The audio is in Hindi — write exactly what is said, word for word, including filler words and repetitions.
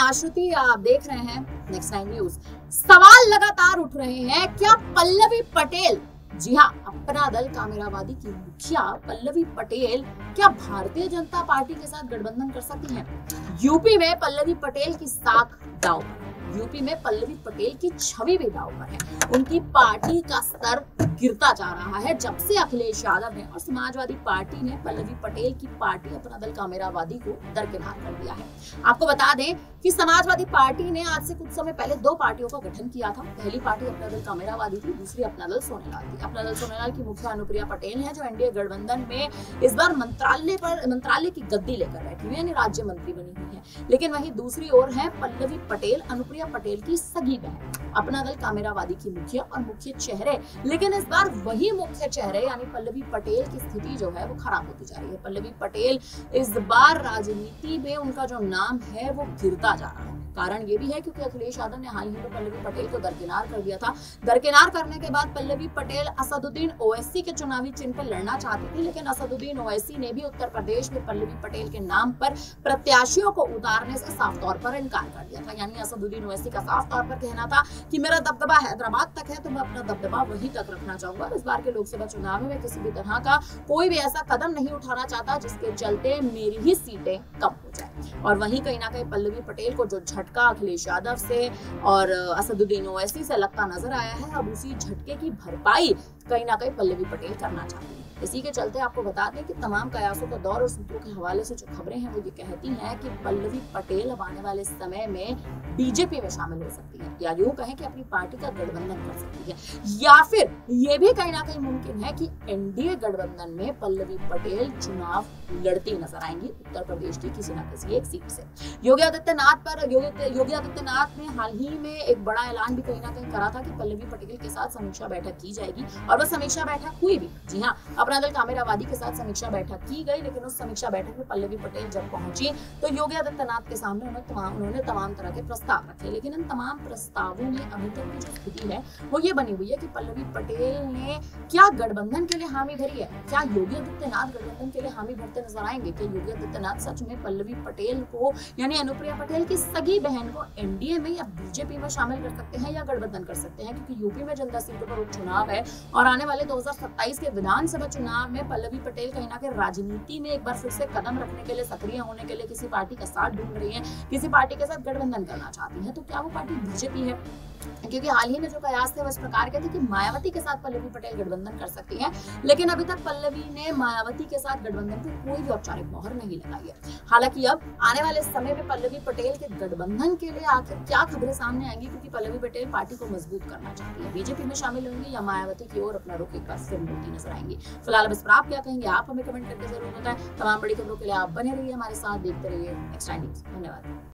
आश्रुति, आप देख रहे हैं नेक्स्ट नाइन न्यूज। सवाल लगातार उठ रहे हैं, क्या पल्लवी पटेल, जी हाँ, अपना दल कामेरावादी की मुखिया पल्लवी पटेल क्या भारतीय जनता पार्टी के साथ गठबंधन कर सकती हैं? यूपी में पल्लवी पटेल की साख दांव पर, यूपी में पल्लवी पटेल की छवि भी दांव पर है। उनकी पार्टी का स्तर गिरता जा रहा है जब से अखिलेश यादव ने और समाजवादी पार्टी ने पल्लवी पटेल की पार्टी अपना दल कामेरावादी को दरकिनार कर दिया है। आपको बता दें कि समाजवादी पार्टी ने आज से कुछ समय पहले दो पार्टियों का गठन किया था। पहली पार्टी अपना दल कामेरावादी थी, दूसरी अपना दल सोनेलाल थी। अपना दल सोनेलाल की मुखिया अनुप्रिया पटेल है, जो एनडीए गठबंधन में इस बार मंत्रालय पर मंत्रालय की गद्दी लेकर बैठी हुई है, यानी राज्य मंत्री बनी हुई है। लेकिन वहीं दूसरी ओर है पल्लवी पटेल, अनुप्रिया पटेल की सगी बहन, अपना दल कामेरावादी की मुखिया और मुख्य चेहरे। लेकिन इस बार वही मुख्य चेहरे यानी पल्लवी पटेल की स्थिति जो है वो खराब होती जा रही है। पल्लवी पटेल इस बार राजनीति में उनका जो नाम है वो गिरता जा रहा है। कारण ये भी है क्योंकि अखिलेश यादव ने हाल ही में पल्लवी पटेल को दरकिनार कर दिया था। दरकिनार करने के बाद पल्लवी पटेल असदुद्दीन ओवैसी के चुनावी चिन्ह पर लड़ना चाहती थी, लेकिन असदुद्दीन ओवैसी ने भी उत्तर प्रदेश में पल्लवी पटेल के नाम पर प्रत्याशियों को उतारने से साफ तौर पर इनकार कर दिया था। यानी असदुद्दीन ओवैसी का साफ तौर पर कहना था कि मेरा दबदबा हैदराबाद तक है, तो मैं अपना दबदबा वहीं तक रखना चाहूंगा। इस बार के लोकसभा चुनाव में किसी भी तरह का कोई भी ऐसा कदम नहीं उठाना चाहता जिसके चलते मेरी ही सीटें कम हो जाए। और वहीं कहीं ना कहीं पल्लवी पटेल को जो झटका अखिलेश यादव से और असदुद्दीन ओवैसी से लगता नजर आया है, अब उसी झटके की भरपाई कहीं ना कहीं पल्लवी पटेल करना चाहती है। इसी के चलते आपको बता दें कि तमाम कयासों का दौर और सूत्रों के हवाले से जो खबरें हैं वो ये कहती हैं कि पल्लवी पटेल अब आने वाले समय में बीजेपी में शामिल हो सकती है, या यूं कहें कि अपनी पार्टी का गठबंधन कर सकती है, या फिर ये भी कहीं ना कहीं मुमकिन है कि एनडीए गठबंधन में पल्लवी पटेल चुनाव लड़ती नजर आएंगी उत्तर प्रदेश की किसी न किसी एक सीट से। योगी आदित्यनाथ पर योगी योगी आदित्यनाथ ने हाल ही में एक बड़ा ऐलान भी कहीं ना कहीं करा था कि पल्लवी पटेल के साथ समीक्षा बैठक की जाएगी, और वह समीक्षा बैठक हुई भी। जी हाँ, अपना दल कामेरावादी के साथ समीक्षा बैठक की गई, लेकिन उस समीक्षा बैठक में पल्लवी पटेल जब पहुंची तो योगी आदित्यनाथ के सामने उन्होंने तमाम उन्होंने तमाम तरह के प्रस्ताव रखे। लेकिन इन तमाम प्रस्तावों में अभी तक की जो स्थिति है वो ये बनी हुई है कि पल्लवी पटेल ने क्या गठबंधन के लिए हामी भरी है? क्या योगी आदित्यनाथ गठबंधन के लिए हामी भरते नजर आएंगे? क्या योगी आदित्यनाथ सच में पल्लवी पटेल को यानी अनुप्रिया पटेल की सगी बहन को एनडीए में या बीजेपी में शामिल कर सकते हैं या गठबंधन कर सकते हैं? क्योंकि यूपी में जनता सीटों पर उपचुनाव है और आने वाले दो हजार सत्ताईस के विधानसभा चुनाव में पल्लवी पटेल कहीं ना कहीं राजनीति में एक बार फिर से कदम रखने के लिए, सक्रिय होने के लिए किसी पार्टी का साथ ढूंढ रही है, किसी पार्टी के साथ गठबंधन करना चाहती है। तो क्या वो पार्टी बीजेपी है? क्योंकि हाल ही में जो कयास थे वो इस प्रकार के थे कि मायावती के साथ पल्लवी पटेल गठबंधन कर सकती है, लेकिन अभी तक पल्लवी ने मायावती के साथ गठबंधन पर कोई भी औपचारिक मोहर नहीं लगाई है। हालांकि अब आने वाले समय में पल्लवी पटेल के गठबंधन के लिए आखिर क्या खबरें सामने आएंगी, क्योंकि पल्लवी पटेल पार्टी को मजबूत करना चाहती है, बीजेपी में शामिल होंगी या मायावती की ओर अपना रुख एक बार फिर मोड़ती नजर आएंगी। फिलहाल बस पर आप क्या कहेंगे, आप हमें कमेंट करके जरूर बताएं। तमाम बड़ी खबरों के लिए आप बने रहिए हमारे साथ, देखते रहिए नेक्स्ट टाइम न्यूज़। धन्यवाद।